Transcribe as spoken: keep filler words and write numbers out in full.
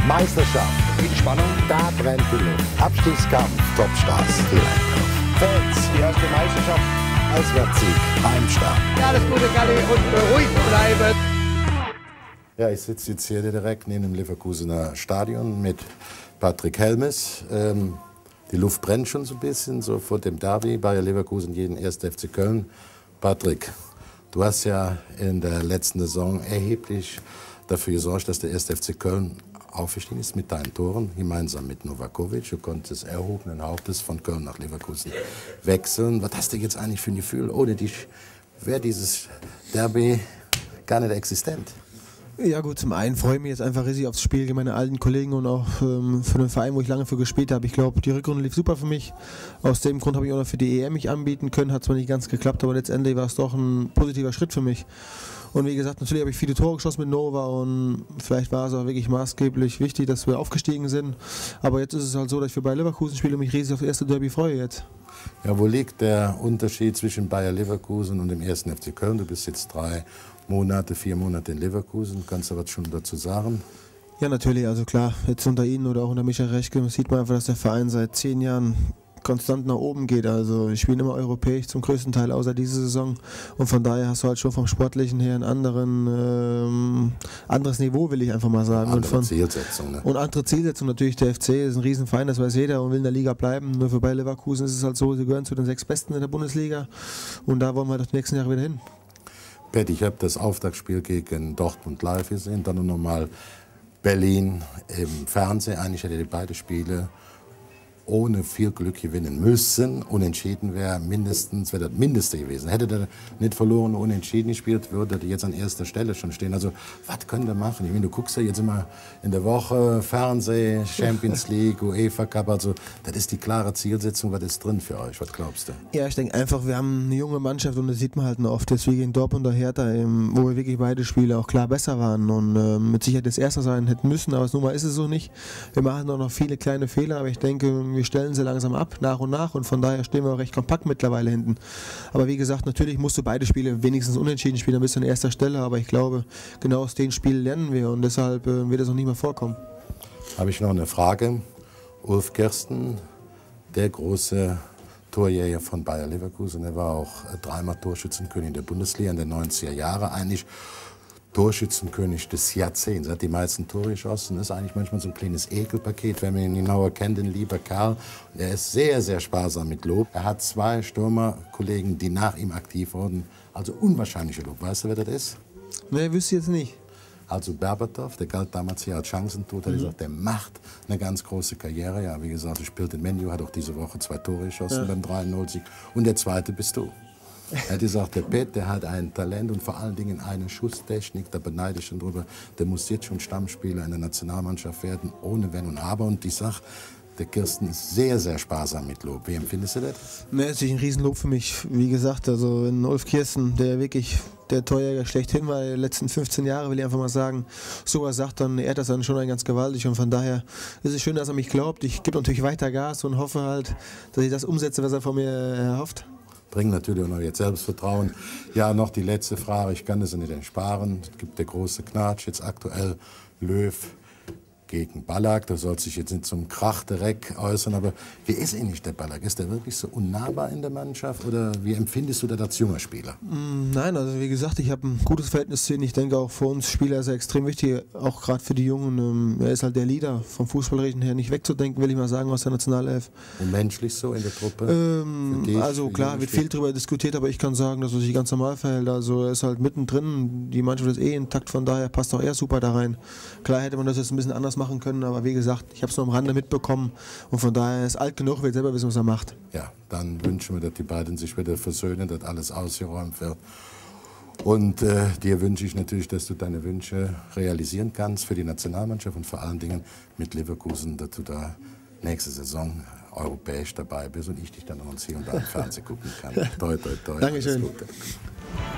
Meisterschaft, Viel Spannung. da brennt die Luft. Abstiegskampf, Topstars, viel Einkauf. Fans, Die erste Meisterschaft. Auswärtssieg, Heimstart. Ja, alles Gute, Galli, und ruhig bleiben. Ja, ich sitze jetzt hier direkt neben dem Leverkusener Stadion mit Patrick Helmes. Ähm, die Luft brennt schon so ein bisschen, so vor dem Derby, Bayer Leverkusen gegen ersten F C Köln. Patrick, du hast ja in der letzten Saison erheblich dafür gesorgt, dass der erste F C Köln aufgestiegen ist mit deinen Toren, gemeinsam mit Novakovic. Du konntest erhobenen Hauptes von Köln nach Leverkusen wechseln. Was hast du jetzt eigentlich für ein Gefühl? Ohne dich wäre dieses Derby gar nicht existent. Ja gut, zum einen freue ich mich jetzt einfach riesig aufs Spiel gegen meine alten Kollegen und auch ähm, für den Verein, wo ich lange für gespielt habe. Ich glaube, die Rückrunde lief super für mich. Aus dem Grund habe ich auch noch für die E M mich anbieten können. Hat zwar nicht ganz geklappt, aber letztendlich war es doch ein positiver Schritt für mich. Und wie gesagt, natürlich habe ich viele Tore geschossen mit Nova und vielleicht war es auch wirklich maßgeblich wichtig, dass wir aufgestiegen sind. Aber jetzt ist es halt so, dass ich für Bayer Leverkusen spiele und mich riesig auf das erste Derby freue jetzt. Ja, wo liegt der Unterschied zwischen Bayer Leverkusen und dem ersten F C Köln? Du bist jetzt drei Monate, vier Monate in Leverkusen. Kannst du was schon dazu sagen? Ja, natürlich, also klar, jetzt unter Ihnen oder auch unter Michael Rechke sieht man einfach, dass der Verein seit zehn Jahren konstant nach oben geht. Also ich spiele immer europäisch zum größten Teil, außer diese Saison. Und von daher hast du halt schon vom Sportlichen her ein anderen, ähm, anderes Niveau, will ich einfach mal sagen. Andere und von, Zielsetzung. Ne? Und andere Zielsetzung natürlich. Der F C ist ein Riesenverein, das weiß jeder und will in der Liga bleiben. Nur für Bayer Leverkusen ist es halt so, sie gehören zu den sechs Besten in der Bundesliga. Und da wollen wir doch die nächsten Jahre wieder hin. Pet, ich habe das Auftaktspiel gegen Dortmund live gesehen, dann noch mal Berlin im Fernsehen. Eigentlich hätte die beide Spiele ohne viel Glück gewinnen müssen. Unentschieden wäre mindestens, wäre das Mindeste gewesen. Hätte der nicht verloren, unentschieden gespielt, würde der jetzt an erster Stelle schon stehen. Also, was können wir machen? Ich meine, du guckst ja jetzt immer in der Woche Fernsehen, Champions League, UEFA Cup, also das ist die klare Zielsetzung. Was ist drin für euch? Was glaubst du? Ja, ich denke einfach, wir haben eine junge Mannschaft und das sieht man halt noch oft, jetzt wie gegen Dortmund oder Hertha, eben, wo wir wirklich beide Spiele auch klar besser waren und äh, mit Sicherheit das Erste sein hätten müssen, aber nun mal ist es so nicht. Wir machen auch noch viele kleine Fehler, aber ich denke, wir stellen sie langsam ab, nach und nach und von daher stehen wir auch recht kompakt mittlerweile hinten. Aber wie gesagt, natürlich musst du beide Spiele wenigstens unentschieden spielen, dann bist du an erster Stelle, aber ich glaube, genau aus den Spielen lernen wir und deshalb äh, wird das noch nicht mehr vorkommen. Habe ich noch eine Frage. Ulf Kirsten, der große Torjäger von Bayer Leverkusen, er war auch dreimal Torschützenkönig der Bundesliga in den neunziger Jahren, eigentlich Torschützenkönig des Jahrzehnts, er hat die meisten Tore geschossen, ist eigentlich manchmal so ein kleines Ekelpaket, wenn man ihn genauer kennt, ein lieber Kerl. Er ist sehr, sehr sparsam mit Lob. Er hat zwei Stürmerkollegen, die nach ihm aktiv wurden, also unwahrscheinliche Lob. Weißt du, wer das ist? Ne, wüsste ich jetzt nicht. Also Berbatov, der galt damals hier als Chancentod, hat mhm. gesagt, der macht eine ganz große Karriere. Ja, wie gesagt, er spielt in Menu, hat auch diese Woche zwei Tore geschossen ja. beim drei null Sieg. Und der zweite bist du. Er hat gesagt, der Pet, der hat ein Talent und vor allen Dingen eine Schusstechnik, da beneide ich ihn drüber. Der muss jetzt schon Stammspieler in der Nationalmannschaft werden, ohne Wenn und Aber. Und ich sag, der Kirsten ist sehr, sehr sparsam mit Lob. Wie empfindest du das? Ne, ist natürlich ein Riesenlob für mich. Wie gesagt, also wenn Ulf Kirsten, der wirklich der Torjäger schlechthin war, die letzten fünfzehn Jahre, will ich einfach mal sagen, sowas sagt, dann ehrt das dann schon ein ganz gewaltig. Und von daher ist es schön, dass er mich glaubt. Ich gebe natürlich weiter Gas und hoffe halt, dass ich das umsetze, was er von mir erhofft. Bringt natürlich auch noch jetzt Selbstvertrauen. Ja, noch die letzte Frage, ich kann das nicht ersparen. Es gibt der große Knatsch, jetzt aktuell Löw gegen Ballack. Da soll sich jetzt nicht zum Krach direkt äußern, aber wie ist eigentlich der Ballack? Ist der wirklich so unnahbar in der Mannschaft oder wie empfindest du das als junger Spieler? Nein, also wie gesagt, ich habe ein gutes Verhältnis zu ihm. Ich denke auch für uns Spieler ist er extrem wichtig, auch gerade für die Jungen. Er ist halt der Leader, vom Fußballerischen her nicht wegzudenken, will ich mal sagen, aus der Nationalelf. Und menschlich so in der Truppe? Ähm, dich, also klar, wird viel darüber diskutiert, aber ich kann sagen, dass er sich ganz normal verhält. Also er ist halt mittendrin, die Mannschaft ist eh intakt, von daher passt auch er super da rein. Klar hätte man das jetzt ein bisschen anders machen können, aber wie gesagt, ich habe es nur am Rande mitbekommen und von daher ist alt genug, wird selber wissen, was er macht. Ja, dann wünschen wir, dass die beiden sich wieder versöhnen, dass alles ausgeräumt wird. Und äh, dir wünsche ich natürlich, dass du deine Wünsche realisieren kannst für die Nationalmannschaft und vor allen Dingen mit Leverkusen, dass du da nächste Saison europäisch dabei bist und ich dich dann auch hier und da im Fernsehen gucken kann. Toi, toi, toi. Dankeschön. Alles Gute.